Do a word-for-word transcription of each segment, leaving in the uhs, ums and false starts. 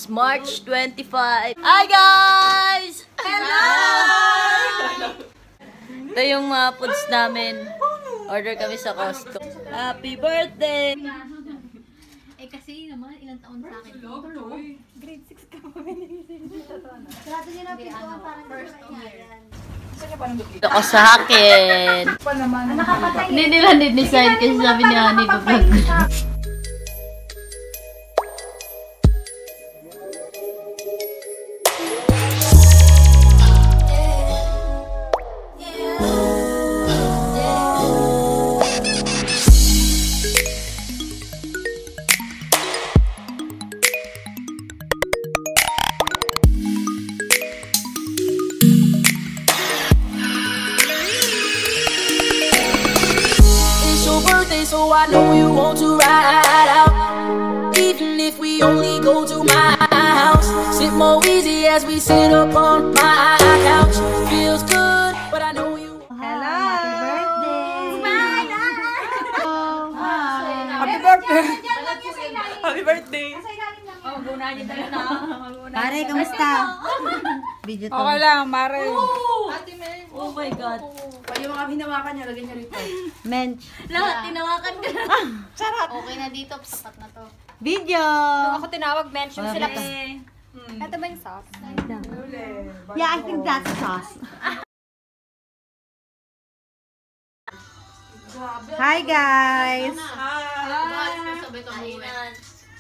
It's March twenty-fifth. Hi guys! Hello! Ito yung mga foods namin. Order kami sa Costco. Happy birthday! Eh kasi naman, ilang taon sa akin. Grade six ka pa binigay. Sarado niya na pintuan parang first year. Ito ko sa akin. Hindi nila ni-design kasi sabi ni Honey pa-vlog ko. So I know you want to ride out, even if we only go to my house. Sit more easy as we sit up on my couch. Feels good, but I know you. Hello! Happy birthday! Smile! Happy birthday! Happy birthday. Oh, guna niya tayo na. Pare, kamusta? Video to. Okay lang, Mare. Ate Men. Oh my God. Pa yung mga hinawakan niya, lagyan niya rito. Mench. Lahat, tinawakan ka na. Sarap. Okay na dito, sapat na to. Video! Ako tinawag, mention Wala sila. pa. Ito ba yung sauce? Yeah, I think that's sauce. Hi guys! Hi! Sabay ito buwan.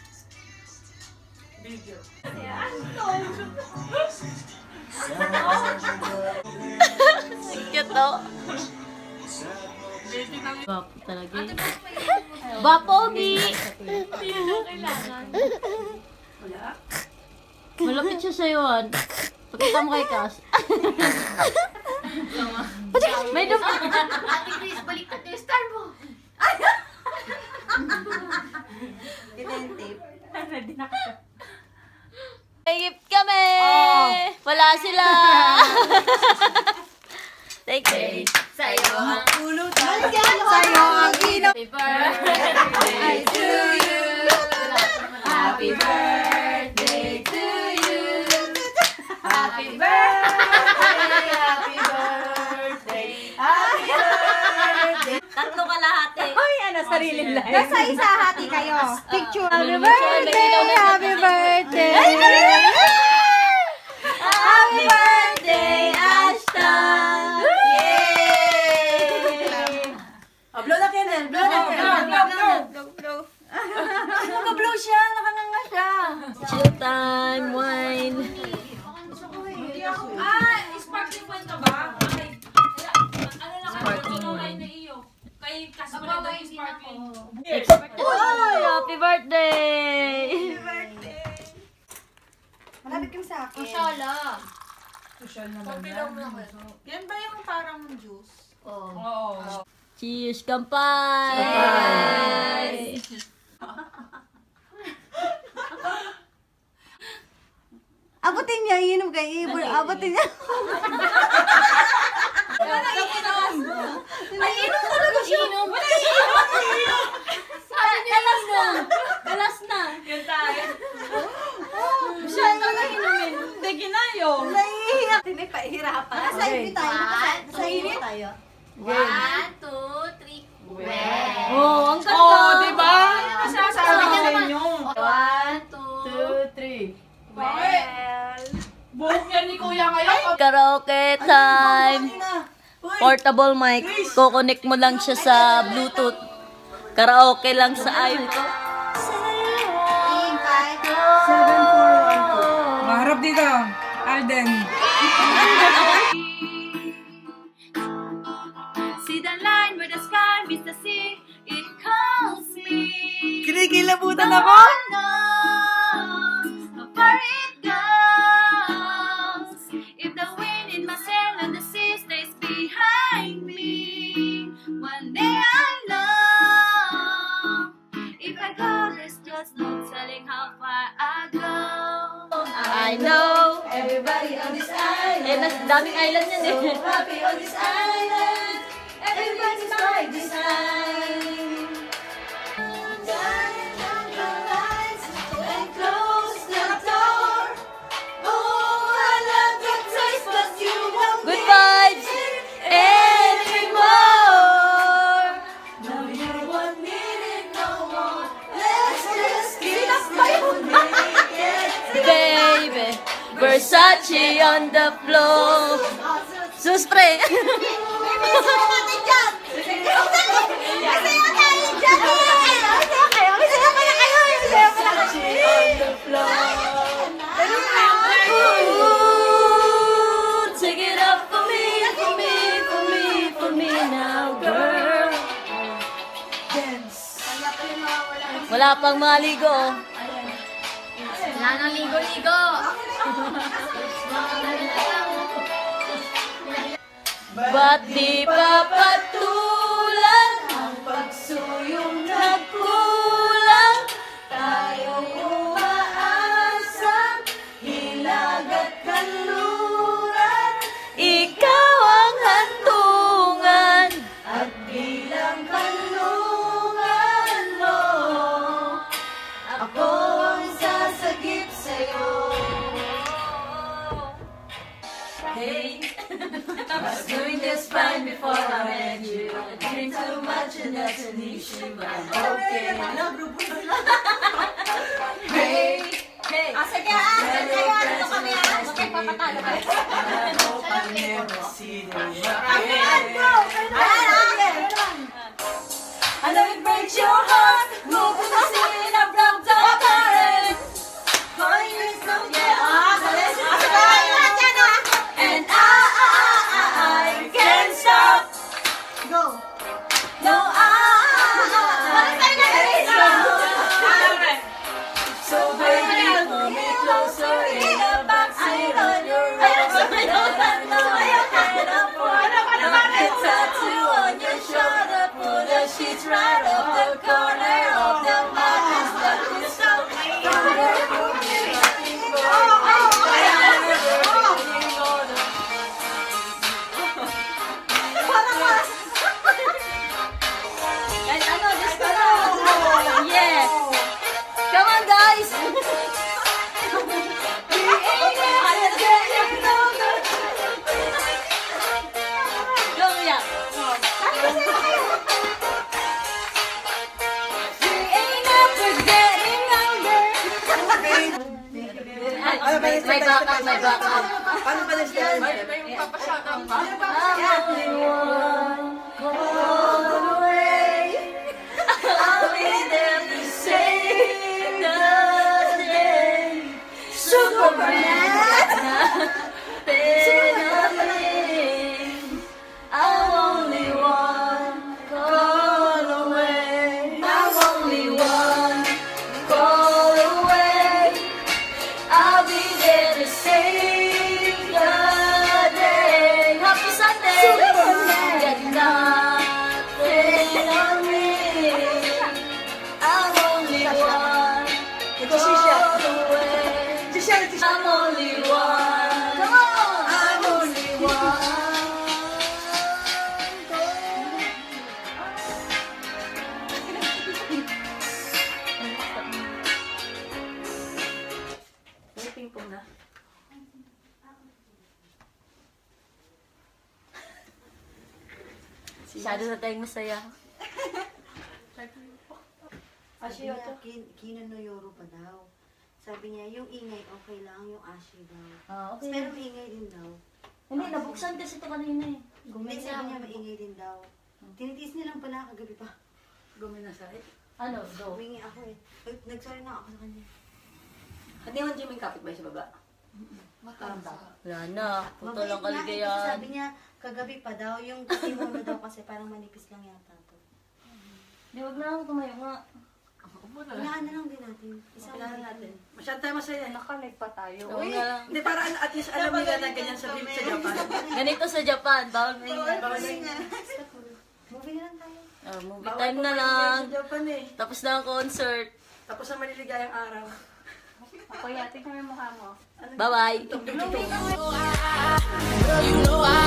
Cute to. Bapo talaga eh. Bapogi! Malapit siya sa'yo, An. Pagkita mo kay Cass. May dum... Ate Chris, baliktad yung star mo. May gift kami! Wala sila! Thank you. Sa'yo ang Pulutan. Sa'yo ang ino. happy birthday to you. Happy birthday to you. Happy birthday, happy birthday, happy birthday. Tatlo kalahati. Ay, ano, sariling life. Nasa isa hati kayo. Picture. Happy Happy birthday! Happy birthday! Happy birthday, Ashton! Yay! Oh, blow na candle, blow na candle. Naka-blow siya, nakanganga siya. Chill time, wine. Ah, sparkling wine ka ba? Ay, ano lang, Sparkling ano wine. na iyo. Kay kasi wala daw yung sparkling. Oy, happy birthday! Malapit kang sa akin. Masala. Yan ba yung parang juice? Oh. Oo. Cheers, kampay! Abutin niya, iinom kay Ibor. Abutin niya. Ay, inom talaga siya! Inom! Sabi niya, kalas na! Kalas na! Yun tayo. Siya talaga inumin. Hindi ginayo. Naiiyak. Pinipahirapan. Nasa inyo tayo. One, Nasa inyo tayo. One, two, three. Well. Oh, ang ganda! Oo, diba? Sasabi ko sa inyo. One, two, Two, three. Well. Buhok yan ni Kuya ngayon. Karaoke time! Portable mic. Kukonek mo lang siya sa Bluetooth. Karaoke lang sa iPhone. Maharap dito. Alden. see the line where the sky meets the sea. It calls me. Kinikilabutan No ako. one knows how far it goes. If the wind in my sail and the sea stays behind me, one day I'll know. If I go, there's just no telling how far I go. I know. Everybody on this island. Eh, nas daming island yan eh. Happy on this island. Everybody's by design. Turn down the lights and close the door. Versace on the floor. Sus, pre. Ooh, take it up for me, for me, for me, for me now, girl. Wala pang maligo. Wala nang ligo-ligo. Ba't di pa patulan ang pagsuyong nagkulang? Tayong umaasang hilag at kanluran. Ikaw ang hantungan at bilang kanlungan mo. Ako ang sasagip sa'yo. Hey, I was doing just fine before I met you. I drink too much and that's an issue, but I'm okay. Hey, hey. Ah, sige ah. Sige ah. Dito kami ah. Okay, papatalo ka. Ayan, go. Ayan, I know it breaks your heart. Move to the scene, I broke down current. For years now, yeah, ah, and I, I, I can't stop. Go. No, I, can't stop. So baby, pull me closer in the backseat on your ride. I don't know you can afford a tattoo on your shoulder. Pull the sheets right off the corner of the mattress that you stole me. And ano, just ano? Yes. Come on, guys. Go, yeah. We ain't never getting younger. May backup, may backup. Paano pa na-stand? May magpapasyakan pa. I'm only one call away. I'll be there to save the day. Superman. I'm only one call away. I'm only one call away. I'll be there to save the day. Happy Sunday! Get nothing on me. I'm only one call away. I'm only one. Come on! I'm only one. May ping-pong na. Masyado na tayong masaya. Sabi niya, kin kinonoyoro pa daw. Sabi niya, yung ingay okay lang, yung ashi daw. Ah, okay. Pero maingay din daw. Hindi, nabuksan kasi ito kanina eh. Hindi, sabi niya maingay din daw. Tinitiis niya lang pala kagabi pa. Guminasay. Ano, go. Humingi ako eh. Nag- Nagsorry na ako sa kanya. Hindi mo dyan may kapit ba sa baba? Matanda. Wala na. Puto lang Mabait nga, eh, kasi kaligayahan. sabi niya, kagabi pa daw, yung katimuno daw kasi parang manipis lang yata to. Di, wag na ako tumayo nga. Unahan na lang din natin. Isa Kailangan natin. Masyado tayo masaya. Nakalag pa tayo. Huwag na lang. Hindi, para at least alam nila na ganyan sa sa Japan. Ganito sa Japan. Bawal na yun. Movie na lang tayo. Oh, movie Bawal time na pumayag lang. Sa Japan eh. Tapos na ang concert. Tapos na maliligayang araw. Kuya, tingnan mo yung mukha mo. Bye-bye. You know I